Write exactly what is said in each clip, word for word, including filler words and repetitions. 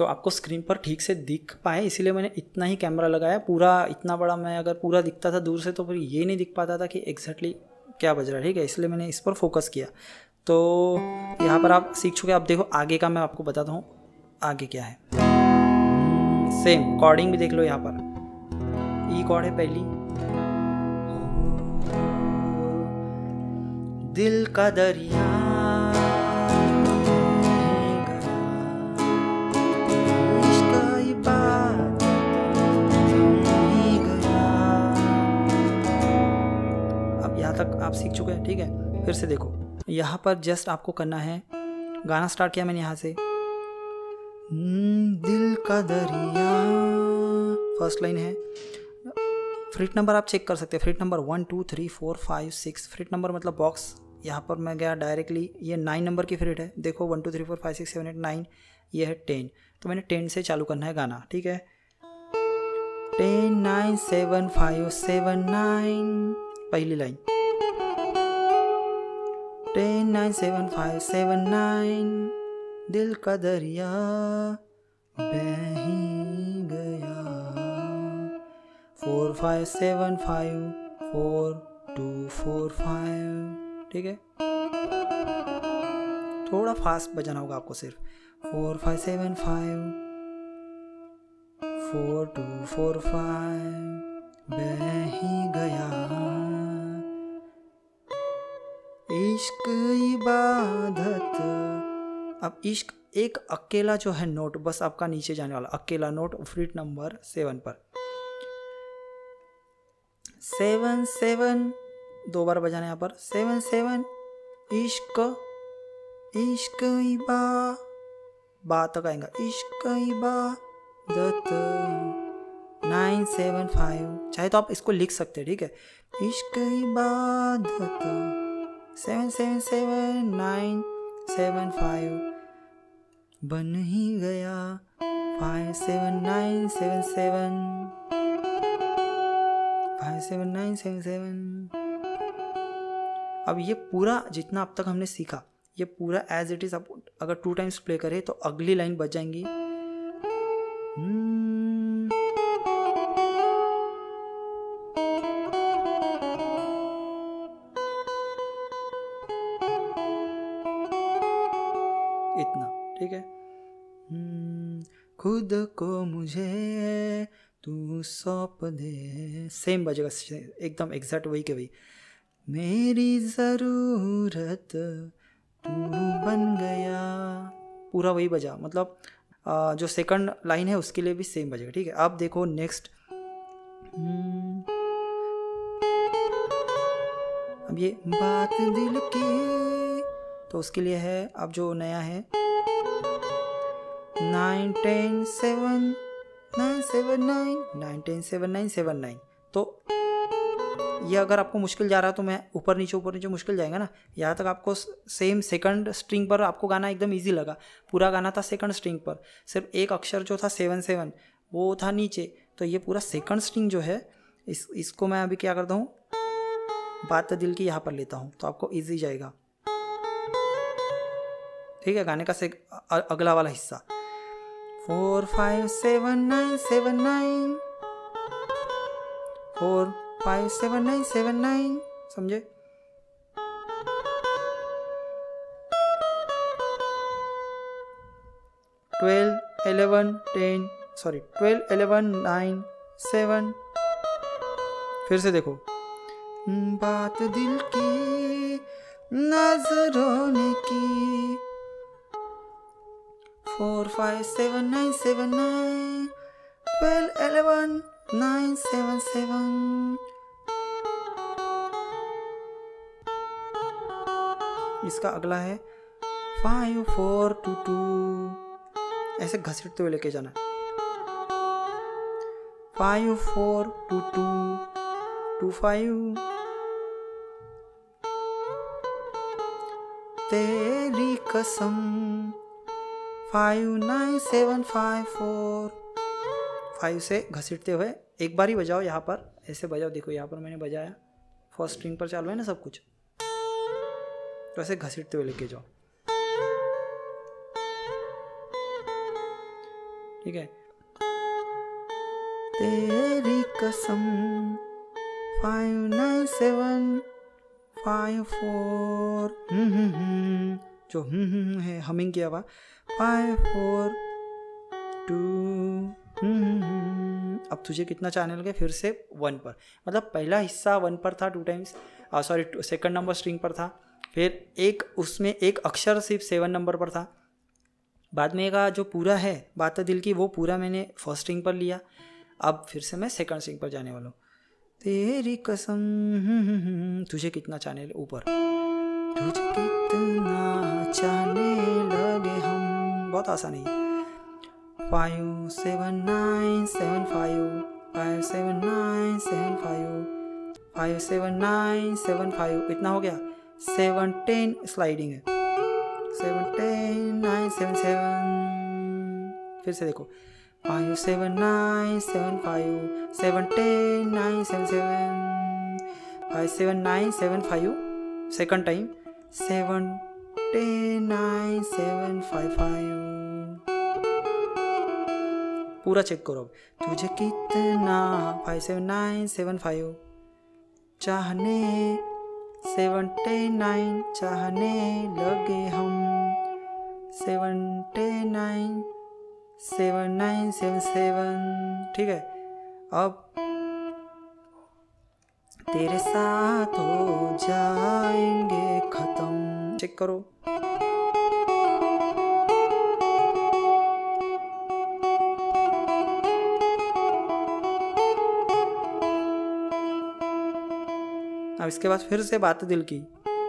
तो आपको स्क्रीन पर ठीक से दिख पाए इसीलिए मैंने इतना ही कैमरा लगाया। पूरा इतना बड़ा मैं अगर पूरा दिखता था दूर से तो फिर ये नहीं दिख पाता था कि एग्जैक्टली क्या बज रहा है, ठीक है, इसलिए मैंने इस पर फोकस किया। तो यहाँ पर आप सीख चुके। आप देखो आगे का मैं आपको बताता हूँ आगे क्या है। सेम कॉर्डिंग भी देख लो, यहाँ पर ई कॉर्ड है पहली, दिल का दरिया तक आप सीख चुके हैं, ठीक है। फिर से देखो यहाँ पर जस्ट आपको करना है, गाना स्टार्ट किया मैंने यहाँ से, दिल का दरिया, फर्स्ट लाइन है। फ्रिट नंबर आप चेक कर सकते हैं, fret number one two three four five six, fret number मतलब बॉक्स। यहाँ पर मैं गया डायरेक्टली, ये नाइन नंबर की फ्रिट है, देखो one two three four five six seven eight nine, ये है टेन, तो मैंने टेन से चालू करना है गाना, ठीक है। Ten nine seven five seven nine, पहली लाइन, ten nine seven five seven nine, दिल का दरिया बह ही गया, four five seven five four two four five, ठीक है। थोड़ा फास्ट बजाना होगा आपको सिर्फ, four five seven five four two four five, बह ही गया, इश्क इबादत। अब इश्क एक अकेला जो है नोट, बस आपका नीचे जाने वाला अकेला नोट, फ्रिट नंबर सेवन पर, सेवन सेवन दो बार बजाना यहाँ पर, सेवन सेवन, इश्क इश्क इबा, बा तक आएगा, इश्क इबादत, नाइन सेवन फाइव, चाहे तो आप इसको लिख सकते हैं, ठीक है, इश्क इबादत, seven seven seven nine seven five, बन ही गया, five seven nine seven seven, five seven nine seven seven. अब ये पूरा जितना अब तक हमने सीखा, ये पूरा एज इट इज आप अगर टू टाइम्स प्ले करें तो अगली लाइन बज जाएंगी। इतना, ठीक है। खुद को मुझे तू सौंप दे, सेम बजेगा एकदम एग्जैक्ट वही के वही, मेरी ज़रूरत तू बन गया, पूरा वही बजा, मतलब आ, जो सेकंड लाइन है उसके लिए भी सेम बजेगा, ठीक है। अब देखो नेक्स्ट, अब ये बात दिल की, तो उसके लिए है अब जो नया है, nine ten seven nine seven nine, nine ten seven nine seven nine. तो ये अगर आपको मुश्किल जा रहा है तो मैं ऊपर नीचे ऊपर नीचे मुश्किल जाएगा ना, यहाँ तक आपको सेम सेकंड स्ट्रिंग पर आपको गाना एकदम इजी लगा, पूरा गाना था सेकंड स्ट्रिंग पर, सिर्फ एक अक्षर जो था सेवन सेवन वो था नीचे, तो ये पूरा सेकंड स्ट्रिंग जो है इस इसको मैं अभी क्या करता हूँ, बात दिल की यहाँ पर लेता हूँ, तो आपको इजी जाएगा, ठीक है। गाने का से अगला वाला हिस्सा, four five seven nine seven nine, four five seven nine seven nine, समझे। Twelve eleven ten, sorry twelve eleven nine seven, फिर से देखो, बात दिल की नजरों ने की, four five seven nine seven nine, twelve eleven nine seven seven. इसका अगला है फाइव फोर टू टू, ऐसे घसीटते हुए लेके जाना, five four two two two five, तेरी कसम, five nine seven five four, five से घसीटते हुए एक बार ही बजाओ, यहाँ पर ऐसे बजाओ, देखो यहाँ पर मैंने बजाया, फर्स्ट स्ट्रिंग पर चालू है ना सब कुछ, तो ऐसे घसीटते हुए लेके जाओ, ठीक है। तेरी कसम five nine seven five four जो हम्म हम्म है हमिंग किया हुआ फाइव फोर टू अब तुझे कितना चैनल गए फिर से वन पर, मतलब पहला हिस्सा वन पर था two times, sorry second number string पर था, फिर एक उसमें एक अक्षर सिर्फ सेवन नंबर पर था, बाद में का जो पूरा है बात दिल की वो पूरा मैंने फर्स्ट स्ट्रिंग पर लिया, अब फिर से मैं सेकंड स्ट्रिंग पर जाने वाला हूँ। तेरी कसम तुझे कितना चैनल ऊपर, तुझे कितना चाहने लगे हम, बहुत आसान है। Five seven nine seven five five seven nine seven five five seven nine seven five इतना हो गया। सेवन टेन स्लाइडिंग है, seven ten nine seven seven, फिर से देखो five seven nine seven five seven ten nine seven seven five seven nine seven five second time seven ten nine seven five five, पूरा check करो। अब तुझे कितना five seven nine seven five चाहने seven ten nine चाहने लगे हम seven ten nine seven nine seven seven, ठीक है। अब तेरे साथ हो जाएंगे खत्म, चेक करो। अब इसके बाद फिर से बात दिल की,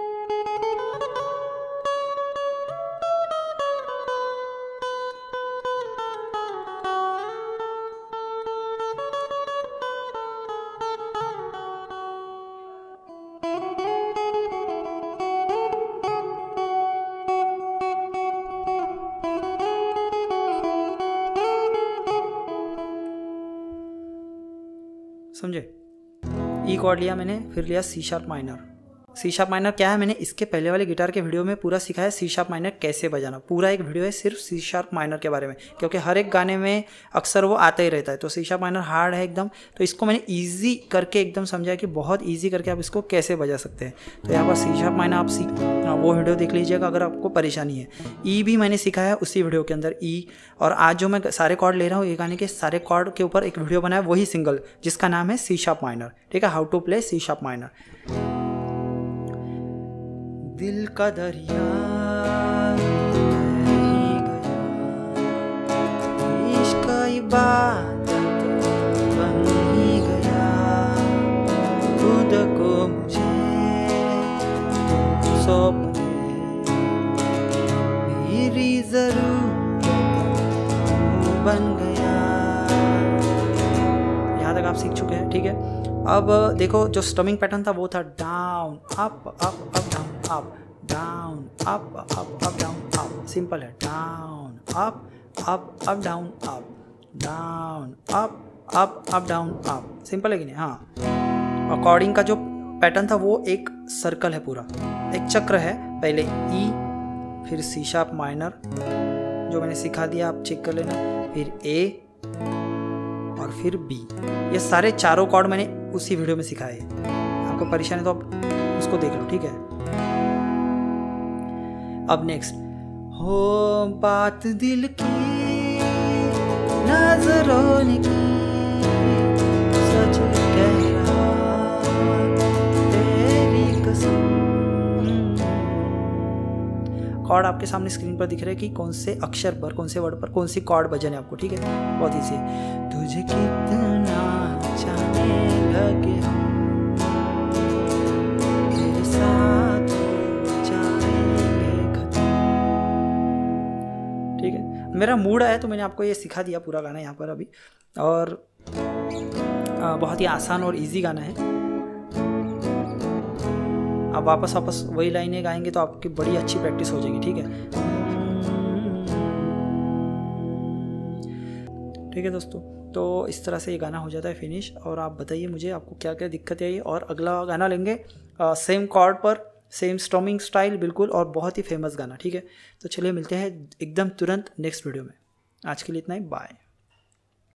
समझे। ई कॉर्ड लिया मैंने, फिर लिया C sharp minor. C sharp minor क्या है, मैंने इसके पहले वाले गिटार के वीडियो में पूरा सिखाया सी शार्प माइनर कैसे बजाना, पूरा एक वीडियो है सिर्फ सी शार्प माइनर के बारे में, क्योंकि हर एक गाने में अक्सर वो आता ही रहता है। तो सी शार्प माइनर हार्ड है एकदम, तो इसको मैंने ईजी करके एकदम समझाया कि बहुत ईजी करके आप इसको कैसे बजा सकते हैं। तो यहाँ पर सी शार्प माइनर आप सीख वो वीडियो देख लीजिएगा अगर आपको परेशानी है। ई भी मैंने सिखाया उसी वीडियो के अंदर ई, और आज जो मैं सारे कॉर्ड ले रहा हूँ ये गाने के सारे कॉर्ड के ऊपर एक वीडियो बनाया वही सिंगल, जिसका नाम है सी शार्प माइनर, ठीक है, how to play C sharp minor. दिल का दरिया नहीं गया, इश्क इबादत बन ही गया, खुद को मुझे सौंप दे, मेरी जरूरत बन गया। यहाँ तक आप सीख चुके हैं, ठीक है। अब देखो जो स्टमिंग पैटर्न था वो था down up up up down up down up up up down up, simple है, down up up up down up down up up up down up, simple है कि नहीं। हाँ, अकॉर्डिंग का जो पैटर्न था वो एक सर्कल है, पूरा एक चक्र है। पहले ई, फिर सी शार्प माइनर जो मैंने सिखा दिया आप चेक कर लेना, फिर ए और फिर बी। ये सारे चारों कॉर्ड मैंने उसी वीडियो में सिखाए। आपको परेशानी तो आप उसको देख लो, ठीक है। अब नेक्स्ट, हो बात दिल की नजरों ने की, सच कह रहा तेरी कसम। कॉर्ड आपके सामने स्क्रीन पर दिख रहे हैं कि कौन से अक्षर पर, कौन से वर्ड पर कौन सी कॉर्ड बजाने आपको, ठीक है, बहुत ईजी है। तुझे कितना चाहने लगे हम, तेरे साथ जाएंगे खत्म, ठीक है। मेरा मूड आया तो मैंने आपको ये सिखा दिया पूरा गाना यहाँ पर अभी, और आ, बहुत ही आसान और इजी गाना है। आप वापस वापस वही लाइनें गाएंगे तो आपकी बड़ी अच्छी प्रैक्टिस हो जाएगी, ठीक है। ठीक है दोस्तों, तो इस तरह से ये गाना हो जाता है फिनिश। और आप बताइए मुझे आपको क्या क्या दिक्कतें आई, और अगला गाना लेंगे सेम कॉर्ड पर, सेम स्ट्रमिंग स्टाइल बिल्कुल, और बहुत ही फेमस गाना, ठीक है। तो चलिए मिलते हैं एकदम तुरंत नेक्स्ट वीडियो में। आज के लिए इतना ही, बाय।